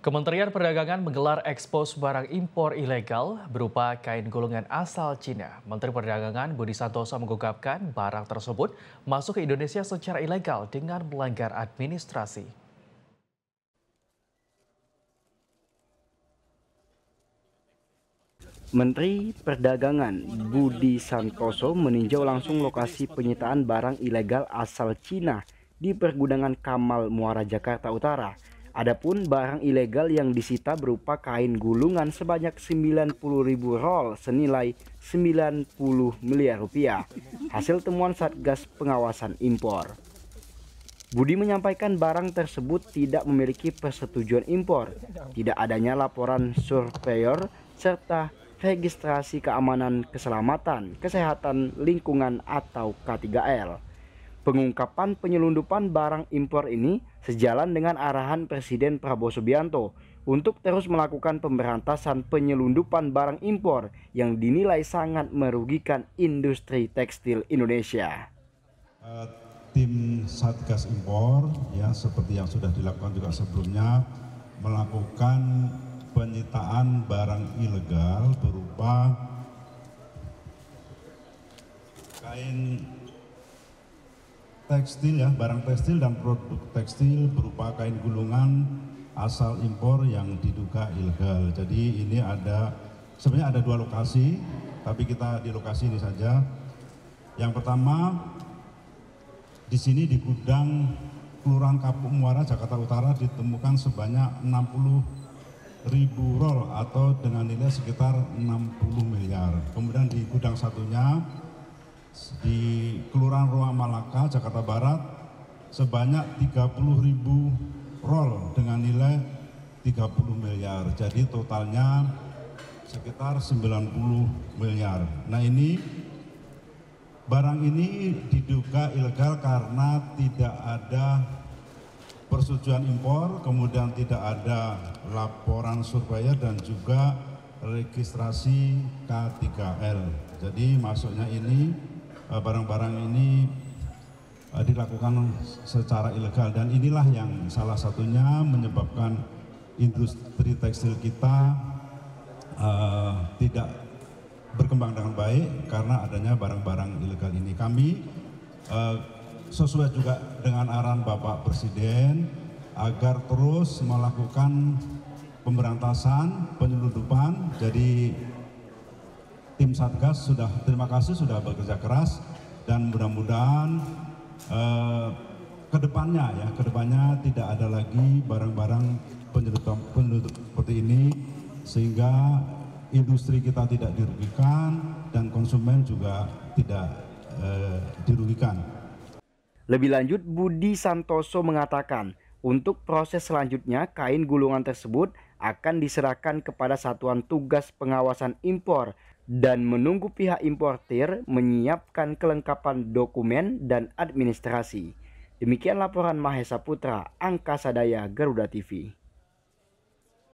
Kementerian Perdagangan menggelar ekspos barang impor ilegal berupa kain gulungan asal Cina. Menteri Perdagangan Budi Santoso mengungkapkan barang tersebut masuk ke Indonesia secara ilegal dengan melanggar administrasi. Menteri Perdagangan Budi Santoso meninjau langsung lokasi penyitaan barang ilegal asal Cina di pergudangan Kamal Muara Jakarta Utara. Adapun barang ilegal yang disita berupa kain gulungan sebanyak 90.000 roll senilai 90 miliar rupiah. Hasil temuan Satgas Pengawasan Impor. Budi menyampaikan barang tersebut tidak memiliki persetujuan impor, tidak adanya laporan surveyor, serta registrasi keamanan keselamatan, kesehatan lingkungan atau K3L. Pengungkapan penyelundupan barang impor ini sejalan dengan arahan Presiden Prabowo Subianto untuk terus melakukan pemberantasan penyelundupan barang impor yang dinilai sangat merugikan industri tekstil Indonesia. Tim Satgas Impor ya seperti yang sudah dilakukan juga sebelumnya melakukan penyitaan barang ilegal berupa kain tekstil ya, barang tekstil dan produk tekstil berupa kain gulungan asal impor yang diduga ilegal. Jadi ini sebenarnya ada dua lokasi, tapi kita di lokasi ini saja. Yang pertama di sini di gudang Kelurahan Kapuk Muara Jakarta Utara ditemukan sebanyak 60.000 roll atau dengan nilai sekitar 60 miliar. Kemudian di gudang satunya di Kelurahan Ruang Malaka, Jakarta Barat, sebanyak 30.000 roll dengan nilai 30 miliar. Jadi totalnya sekitar 90 miliar. Nah barang ini diduga ilegal karena tidak ada persetujuan impor, kemudian tidak ada laporan surveyor dan juga registrasi K3L. Jadi masuknya ini barang-barang ini dilakukan secara ilegal dan inilah yang salah satunya menyebabkan industri tekstil kita tidak berkembang dengan baik karena adanya barang-barang ilegal ini. Kami sesuai juga dengan arahan Bapak Presiden agar terus melakukan pemberantasan penyelundupan. Jadi tim Satgas terima kasih sudah bekerja keras dan mudah-mudahan kedepannya tidak ada lagi barang-barang penyelundup seperti ini sehingga industri kita tidak dirugikan dan konsumen juga tidak dirugikan. Lebih lanjut, Budi Santoso mengatakan untuk proses selanjutnya kain gulungan tersebut akan diserahkan kepada Satuan Tugas Pengawasan Impor dan menunggu pihak importir menyiapkan kelengkapan dokumen dan administrasi. Demikian laporan Mahesa Putra, Angkasa Daya Garuda TV.